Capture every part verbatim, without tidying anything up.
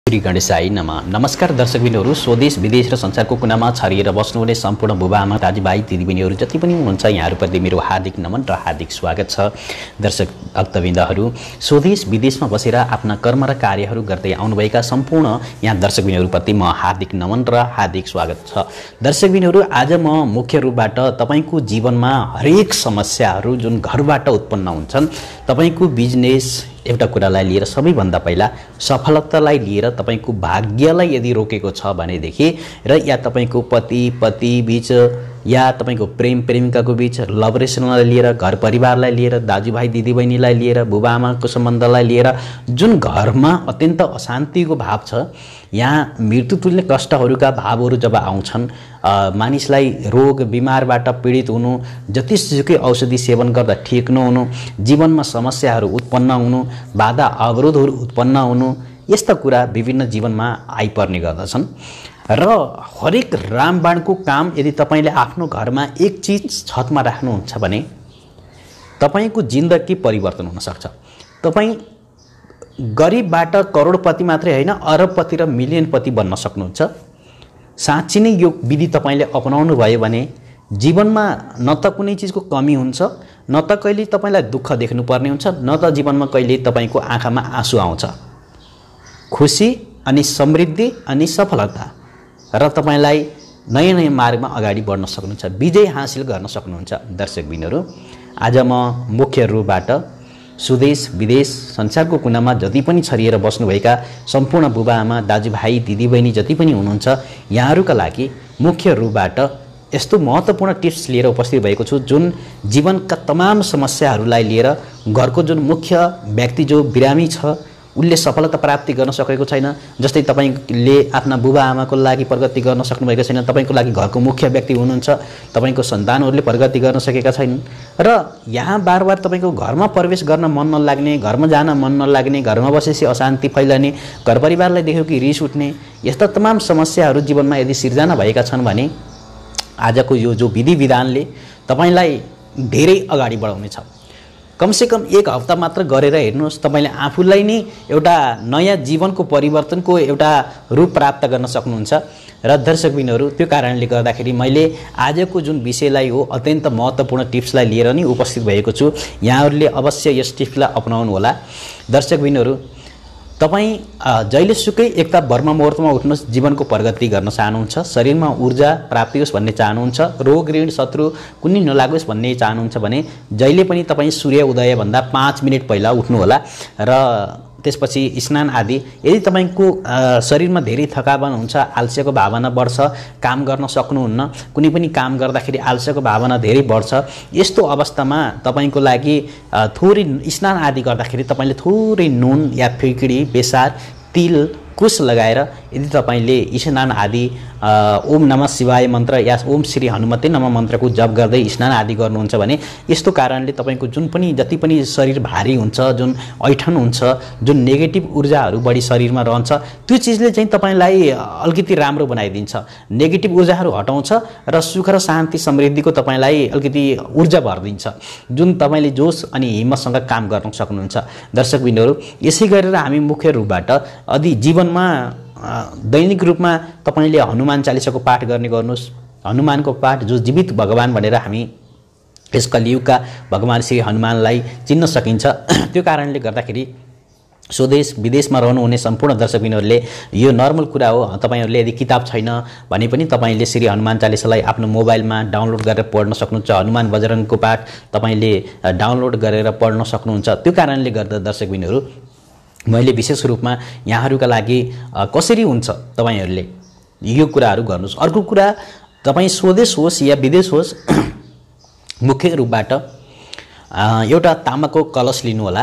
श्री गणेशाय नमः। नमस्कार दर्शकबिनहरू, स्वदेश विदेश र संसारको कुनामा छरिएर बस्नुहुने सम्पूर्ण बुबाआमा दाजुभाइ दिदीबहिनीहरू जति पनि हुनुहुन्छ यहाँहरूप्रति मेरो हार्दिक नमन र हार्दिक स्वागत छ। दर्शक भक्तबिन्दहरू, स्वदेश विदेशमा बसेर आफ्ना कर्म र कार्यहरू गर्दै आउनुभएका सम्पूर्ण यहाँ दर्शकबिनहरूप्रति म हार्दिक नमन र हार्दिक स्वागत छ। दर्शकबिनहरू, आज म मुख्य रूपबाट तपाईको जीवनमा हरेक समस्याहरू जुन घरबाट उत्पन्न हुन्छन्, तपाईको बिजनेस एउटा कुरालाई लिएर सबैभन्दा पहिला सफलतालाई लिएर तपाईको भाग्यलाई यदि रोकेको छ भनेदेखि र या तपाईको पति पति बीच या तपाईको प्रेम प्रेमिकाको बीच लभ रिलेसनलाई लिएर, घर परिवारलाई लिएर, दाजुभाइ दिदीबहिनीलाई लिएर, बुबाआमाको सम्बन्धलाई लिएर जुन घरमा अत्यन्त अशान्तिको भाव छ, यहाँ मृत्युतुल्य कष्टहरूका भावहरू जब आउँछन्, मानिसलाई रोग बिमारबाट पीडित हुनु, जतिसुकै औषधि सेवन गर्दा ठिक नहुनु, जीवनमा समस्याहरू उत्पन्न हुनु, बाधा अवरोधहरू उत्पन्न हुनु, यस्ता कुरा विभिन्न जीवनमा आइपर्ने गर्दछन्। र हरेक रामबाणको काम यदि तपाईले आफ्नो घरमा एक चीज छतमा राख्नुहुन्छ भने तपाईको जिन्दगी परिवर्तन हुन सक्छ। तपाई गरिबबाट करोडपति मात्रै हैन, अरबपति र मिलियनपति बन्न सक्नुहुन्छ। साँच्चै नै यो विधि तपाईले अपनाउनु भयो भने जीवनमा न त कुनै चीजको कमी हुन्छ, न त कहिले तपाईलाई दुःख देख्नु पर्ने हुन्छ, न त जीवनमा कहिले तपाईको आँखामा आँसु आउँछ। खुशी अनि समृद्धि अनि सफलता र तपाईलाई नयाँ नयाँ मार्गमा अगाडि बढ्न सक्नुहुन्छ, विजय हासिल गर्न सक्नुहुन्छ। दर्शकबिनहरू, आज म मुख्य रूपबाट स्वदेश विदेश संसारको कुनामा जति पनि छरिएर बस्नुभएका सम्पूर्ण बुबाआमा दाजुभाइ दिदीबहिनी जति पनि हुनुहुन्छ यहाँहरूका लागि मुख्य रूपबाट यस्तो महत्त्वपूर्ण टिप्स लिएर उपस्थित भएको छु, जुन जीवनका तमाम समस्याहरूलाई लिएर घरको जुन मुख्य व्यक्ति जो बिरामी छ उनले सफलता प्राप्ति गर्न सकेको छैन, जस्तै तपाईले आफ्ना बुबाआमाको लागि प्रगति गर्न सक्नुभएको छैन, तपाईको लागि घरको मुख्य व्यक्ति हुनुहुन्छ, तपाईको सन्तानहरूले प्रगति गर्न सकेका छैनन् र यहाँ बारबार तपाईको घरमा प्रवेश गर्न मन नलाग्ने, घरमा जान मन नलाग्ने, घरमा बसेपछि अशान्ति फैलने, घर परिवारलाई देख्यो कि रिस उठ्ने, यस्ता तमाम समस्याहरू जीवनमा यदि सिर्जना भएका छन् भने आजको यो जो विधि विधानले तपाईलाई धेरै अगाडि बढाउनेछ। कमसे कम एक हप्ता मात्र गरेर हेर्नुहोस्, तपाईले आफूलाई नै एउटा नयाँ जीवनको परिवर्तनको एउटा रूप प्राप्त गर्न सक्नुहुन्छ। र दर्शकबिनहरू, त्यो कारणले गर्दाखेरि मैले आजको जुन विषयलाई हो अत्यन्त महत्त्वपूर्ण टिप्सलाई लिएर नि उपस्थित भएको छु। यहाँहरूले अवश्य यस टिप्सलाई अपनाउनु होला। दर्शकबिनहरू, तपाईँ जहिलेसुकै एकता वर्म मुहूर्तमा उठ्नुहोस्, जीवनको प्रगति गर्न चाहनुहुन्छ, शरीरमा ऊर्जा प्राप्ति होस् भन्ने चाहनुहुन्छ, रोग ऋण शत्रु कुनै नलागोस् भन्ने चाहनुहुन्छ भने जहिले पनि तपाईँ सूर्य उदयभन्दा पाँच मिनट पहिला उठ्नुहोला र त्यसपछि स्नान आदि। यदि तपाईको शरीरमा धेरै थकावन हुन्छ, आलस्यको भावना बढ्छ, काम गर्न सक्नुहुन्न, कुनै पनि काम गर्दाखेरि आलस्यको भावना धेरै बढ्छ, यस्तो अवस्थामा तपाईको लागि थोरै स्नान आदि गर्दाखेरि तपाईले थोरै नुन या फिक्री बेसार तिल कुश लगाएर यदि तपाईले स्नान आदि ओम नमः शिवाय मन्त्र या ओम श्री हनुमते नमः मन्त्रको जप गर्दै स्नान आदि गर्नुहुन्छ भने यस्तो कारणले तपाईको जुन पनि जति पनि शरीर भारी हुन्छ, जुन ऐठन हुन्छ, जुन नेगेटिभ ऊर्जाहरू बढी शरीरमा रहन्छ, त्यो चिजले चाहिँ तपाईलाई अलिकति राम्रो बनाइदिन्छ, नेगेटिभ ऊर्जाहरू हटाउँछ र सुख र शान्ति समृद्धिको तपाईलाई अलिकति ऊर्जा भरिदिन्छ, जुन तपाईले जोश अनि हिम्मतसँग काम गर्न सक्नुहुन्छ। दर्शकबिनहरू, यसै गरेर हामी मुख्य रूपबाट यदि जीवनमा दैनिक रूपमा तपाईले हनुमान चालिसाको पाठ गर्ने गर्नुहोस्। हनुमानको पाठ जो जीवित भगवान भनेर हामी यस कलियुगका भगवान श्री हनुमानलाई चिन्न सकिन्छ। त्यो कारणले गर्दाखेरि स्वदेश विदेशमा रहनुहुने सम्पूर्ण दर्शकबिनहरूले यो नर्मल कुरा हो। तपाईहरूले यदि किताब छैन भने पनि तपाईले श्री हनुमान चालिसालाई आफ्नो मोबाइलमा डाउनलोड गरेर पढ्न सक्नुहुन्छ। हनुमान बजरङ्गको पाठ तपाईले डाउनलोड गरेर पढ्न सक्नुहुन्छ। त्यो कारणले गर्दा दर्शकबिनहरू, मैले विशेष रूपमा यहाँहरूका लागि कसरी हुन्छ तपाईहरूले यो कुराहरू गर्नुहोस्। अर्को कुरा, तपाईँ स्वदेश होस् या विदेश होस्, मुख्य रूपबाट एउटा तामाको कलश लिनुहोला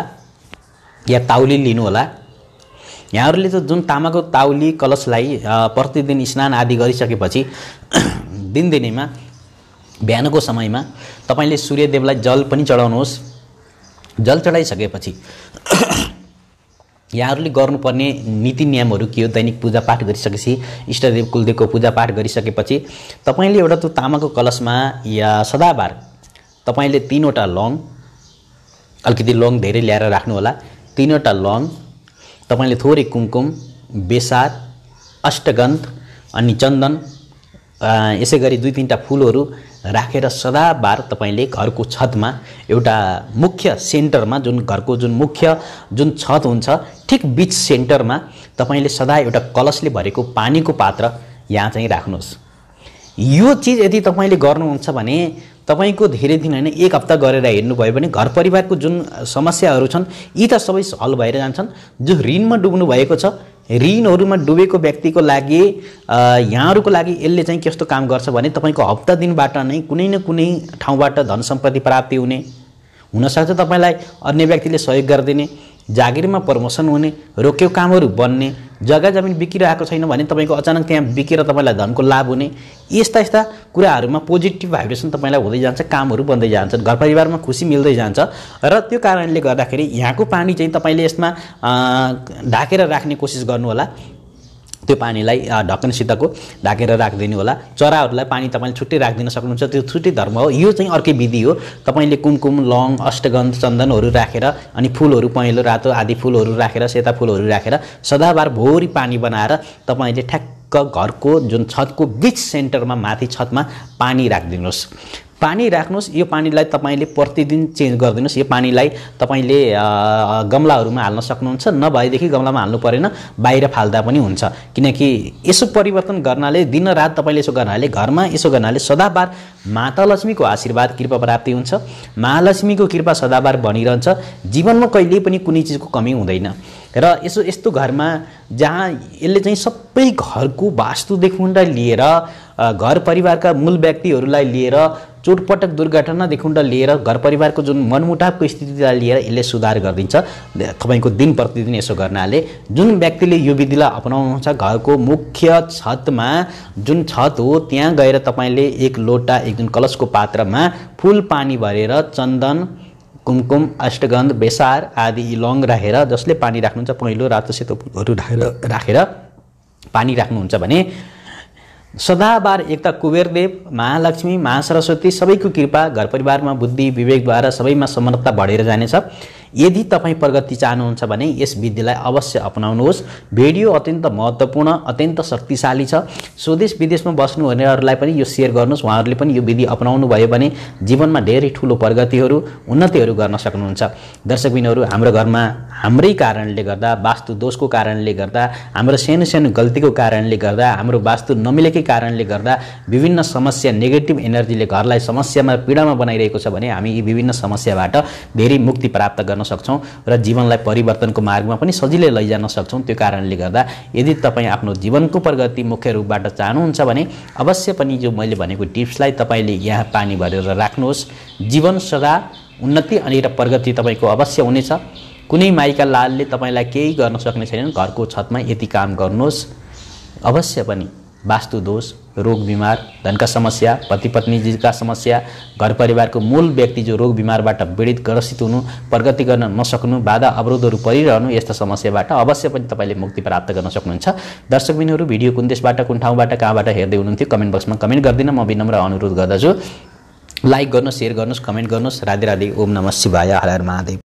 या ताउली लिनुहोला। यहाँहरूले त जुन तामाको ताउली कलशलाई प्रतिदिन स्नान आदि गरिसकेपछि दिनदिनैमा बिहानको समयमा तपाईले सूर्यदेवलाई जल पनि चढाउनुहोस्। जल चढाइसकेपछि यहाँहरूले गर्नुपर्ने नीति नियमहरू के हो? दैनिक पूजापाठ गरिसकेपछि, इष्टदेव कुलदेवको पूजापाठ गरिसकेपछि तपाईले एउटा त्यो तामाको कलशमा या सदाबार तपाईले तीनवटा लौङ, अलिकति लौङ धेरै ल्याएर राख्नुहोला, तीनवटा लौङ, तपाईले थोरै कुमकुम बेसार, अष्टगन्ध अनि चन्दन, यसै गरी दुई तीनटा फुलहरू राखेर सदाबार तपाईले घरको छतमा एउटा मुख्य सेन्टरमा, जुन घरको जुन मुख्य जुन छत हुन्छ ठिक बीच सेन्टरमा तपाईले सदा एउटा कलशले भरेको पानीको पात्र यहाँ चाहिँ राख्नुहोस्। यो चीज यदि तपाईले गर्नुहुन्छ भने तपाईको धेरै दिन हैन एक हप्ता गरेर हेर्नुभयो भने घर परिवारको जुन समस्याहरू छन् यी त सबै हल भएर जान्छन्। जो ऋणमा डुब्नु भएको छ, ऋणहरुमा डुबेको व्यक्तिको लागि यहाँहरुको लागि यसले चाहिँ कस्तो काम गर्छ भने तपाईको हप्ता दिनबाट नै कुनै न कुनै ठाउँबाट धन सम्पत्ति प्राप्ति हुने, हुन सक्छ तपाईलाई अन्य व्यक्तिले सहयोग गरिदिने, जागिरमा प्रमोसन हुने, रोक्यो कामहरू बन्ने, जग्गा जमिन बिकिरहेको छैन भने तपाईको अचानक त्यहाँ बिकेर तपाईलाई धनको लाभ हुने, यस्ता यस्ता कुराहरुमा पोजिटिभ भाइब्रेसन तपाईलाई हुँदै जान्छ, कामहरू बन्दै जान्छ, घर परिवारमा खुशी मिल्दै जान्छ। र त्यो कारणले गर्दाखेरि यहाँको पानी चाहिँ तपाईले यसमा ढाकेर राख्ने कोसिस गर्नु होला। त्यो पानीलाई ढक्कनसितको ढाकेर राखिदिनु होला। चराहरूलाई पानी तपाईले छुट्टै राखिदिन सक्नुहुन्छ, त्यो छुट्टै धर्म हो। यो चाहिँ अर्कै विधि हो। तपाईले कुमकुम, लौङ, अष्टगन्ध, चन्दनहरू राखेर अनि फुलहरू पहेँलो रातो आदि फुलहरू राखेर, सेता फुलहरू राखेर सदाबार भोरी पानी बनाएर तपाईले ठ्याक्क घरको जुन छतको बीच सेन्टरमा माथि छतमा पानी राखिदिनुहोस्। पानी राख्नुहोस्। यो पानीलाई तपाईले प्रतिदिन चेन्ज गरिदिनुहोस्। यो पानीलाई तपाईले गमलाहरूमा हाल्न सक्नुहुन्छ, नभएदेखि गमलामा हाल्नु परेन, बाहिर फाल्दा पनि हुन्छ। किनकि यसो परिवर्तन गर्नाले, दिन रात तपाईले यसो गर्नाले, घरमा यसो गर्नाले सदाबार माता लक्ष्मीको आशीर्वाद कृपा प्राप्ति हुन्छ। महालक्ष्मीको कृपा सदाबार बनिरहन्छ। जीवनमा कहिल्यै पनि कुनै चीजको कमी हुँदैन। र यसो यस्तो घरमा जहाँ यसले चाहिँ सबै घरको वास्तुदेखिबाट लिएर घर परिवारका मूल व्यक्तिहरूलाई लिएर चोटपटक दुर्घटनादेखि लिएर घर परिवारको जुन मनमुटावको स्थितिलाई लिएर यसले सुधार गरिदिन्छ। तपाईको दिन प्रतिदिन यसो गर्नाले जुन व्यक्तिले यो विधिलाई अपनाउनुहुन्छ, घरको मुख्य छतमा जुन छत हो त्यहाँ गएर तपाईले एक लोटा, एक जुन कलशको पात्रमा फुल पानी भरेर चन्दन, कुमकुम, अष्टगन्ध, बेसार आदि लौङ राखेर, जसले पानी राख्नुहुन्छ पहेँलो रातो सेतो फुलहरू राखेर राखेर पानी राख्नुहुन्छ भने सदाबार एक त कुबेरदेव, महालक्ष्मी, महासरस्वती सबैको कृपा घर परिवारमा बुद्धि विवेकद्वारा सबैमा समर्थता बढेर जानेछ। यदि तपाईँ प्रगति चाहनुहुन्छ भने यस विधिलाई अवश्य अपनाउनुहोस्। भिडियो अत्यन्त महत्त्वपूर्ण, अत्यन्त शक्तिशाली छ। स्वदेश विदेशमा बस्नुहुनेहरूलाई पनि यो सेयर गर्नुहोस्। उहाँहरूले पनि यो विधि अपनाउनु भयो भने जीवनमा धेरै ठुलो प्रगतिहरू, उन्नतिहरू गर्न सक्नुहुन्छ। दर्शकबिनहरू, हाम्रो घरमा हाम्रै कारणले गर्दा, वास्तु दोषको कारणले गर्दा, हाम्रो सानो सानो गल्तीको कारणले गर्दा, हाम्रो वास्तु नमिलेकै कारणले गर्दा विभिन्न समस्या, नेगेटिभ एनर्जीले घरलाई समस्यामा, पीडामा बनाइरहेको छ भने हामी यी विभिन्न समस्याबाट धेरै मुक्ति प्राप्त गर्न सक्छौं र जीवनलाई परिवर्तनको मार्गमा पनि सजिलै लैजान सक्छौं। त्यो कारणले गर्दा यदि तपाईँ आफ्नो जीवनको प्रगति मुख्य रूपबाट चाहनुहुन्छ भने अवश्य पनि जो मैले भनेको टिप्सलाई तपाईले यहाँ पानी भरेर राख्नुहोस्। जीवन सदा उन्नति अनि र प्रगति तपाईको अवश्य हुनेछ। कुनै माइका लालले तपाईलाई केही गर्न सक्ने छैनन्। घरको छतमा यति काम गर्नुहोस्। अवश्य पनि वास्तु दोष, रोग बिमार, धनका समस्या, पति पत्नीजीका समस्या, घर परिवारको मूल व्यक्ति जो रोग बिमारबाट पीडित ग्रसित हुनु, प्रगति गर्न नसक्नु, बाधा अवरोधहरू परिरहनु, यस्ता समस्याबाट अवश्य पनि तपाईले मुक्ति प्राप्त गर्न सक्नुहुन्छ। दर्शकबिनहरू, भिडियो कुन देशबाट, कुन ठाउँबाट, कहाँबाट हेर्दै हुनुहुन्थ्यो कमेन्ट बक्समा कमेन्ट गर्दिन म विनम्र अनुरोध गर्दछु। लाइक गर्नुहोस्, शेयर गर्नुहोस्, कमेन्ट गर्नुहोस्। राधे राधे, ओम नमः शिवाय, हर हर महादेव।